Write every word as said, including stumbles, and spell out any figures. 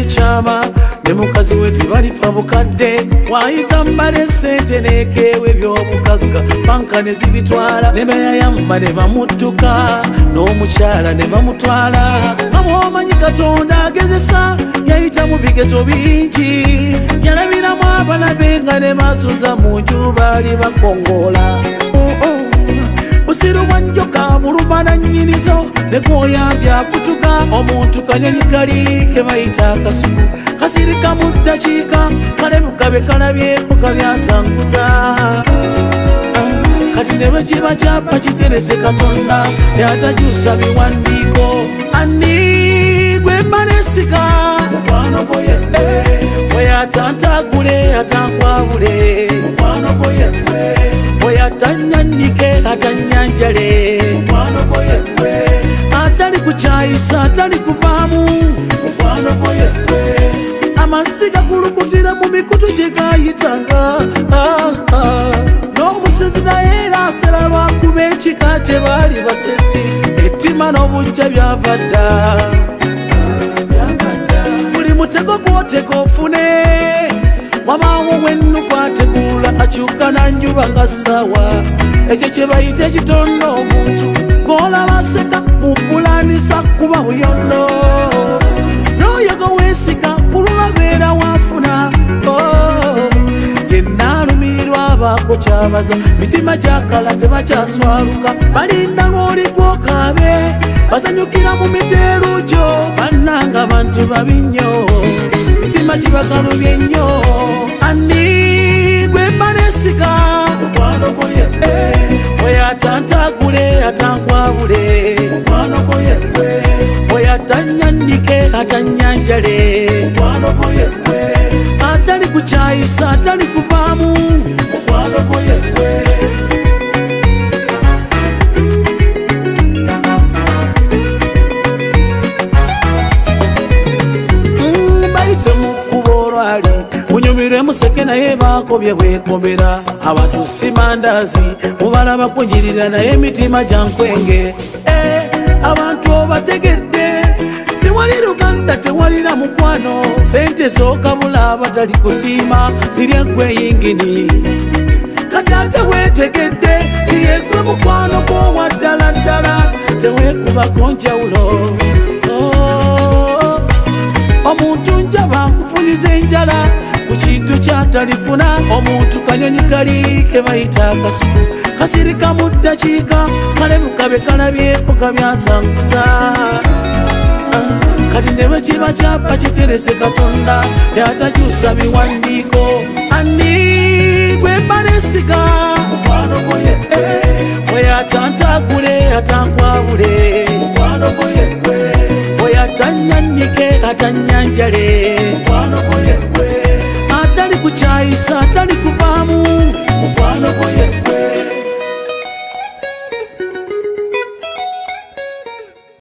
ekyama ne mukazi we tebalifa bukadde wayita mbale sente nekewe ebyobugagga banka ne zibitwala ne bayayamba ne bamuttuka n'omukyala ne bamutwala amwomanyi Katonda agezesa yayita mu bigezo bingi yalabiramu abalabe nga ne basuza mu nju baali bakongola busiru bwa njoka buluma na nnyinizo ne kwoyambye akutuka omuntu kanyonyi kali ke bayita akasuku kasirika mu ddakiika kalebukabe kalabyeko kabyasanguza kati ne bwe kiba kyapa kiterese Katonda yatajusa biwandiiko ani gwe mba nesiga mukwano gwo yekwe bwe yatantagule atankwabule mukwano gwo yekwe bwe yatanyannike atanyanjale mukwano gwo yekwe atali kukyayisa atali kuvaamu mukwano gwo yekwe amasiga kulukutira mu mikutu gye gayitanga ah, ah. n'omusizi naye era asera lwakuba ekika kye baali basezi ettima n'obujja byava dda buli mutego gw'otega ofune wabaawo wennu gwategula akyuka na njuba nga ssaawa ekyo kye bayita ekitonda omuntu gw'olaba aseka mu pulaanisa kuba buyondo n'oyo gwe weesiga kulula beera waafuna yenna alumirirwa abaako kyabaza mitima gyakala tebakyaswaluka balinda lw'oli gw'okaabe basanyukira mu miteero gyo bannanga bantu babi nnyo mitima gibakalubye nnyo ani gwe mba nesiga mukwano gwo yekwe bwe yatantagule atankwabule mukwano gwo yekwe bwe yatanyannike atanyanjale mukwano gwo yekwe atali kukyayisa atali kuvaamu mukwano gwo yekwe munyumire museke naye bakobye bwekomera abantu si mandazi mubalaba kunjirira naye emitima gyankwenge eh, abantu obategedde tewali Luganda tewalira mukwano sente zokabula abatali kusiima ziri eggwe yingini katate wetegedde tiyegwe mukwano gwowa ddala ddala tewekubako njawulo oh, omuntu njaba nkufunyiza enjala ku kintu kyatalifuna omuntu kanyonyi kali ke bayita akasuku kasirika mu ddakiika kalebukabe kalabyeko kabyasanguza kati ne bwe kiba kyapa kiterese Katonda yatajusa biwandiiko ani gwe mba nesiga mukwano gwo yekwe bwe yatantagule atankwabule mukwano gwo yekwe bwe yatanyannike atanyanjale mukwano gwo yekwe atali kukyayisa atali kuva